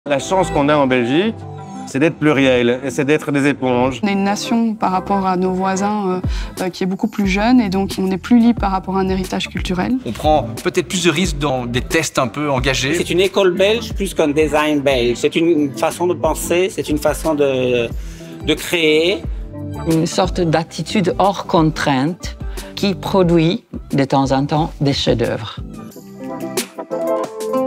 La chance qu'on a en Belgique, c'est d'être pluriel et c'est d'être des éponges. On est une nation par rapport à nos voisins qui est beaucoup plus jeune et donc on est plus libre par rapport à un héritage culturel. On prend peut-être plus de risques dans des tests un peu engagés. C'est une école belge plus qu'un design belge. C'est une façon de penser, c'est une façon de créer. Une sorte d'attitude hors contrainte qui produit de temps en temps des chefs-d'œuvre.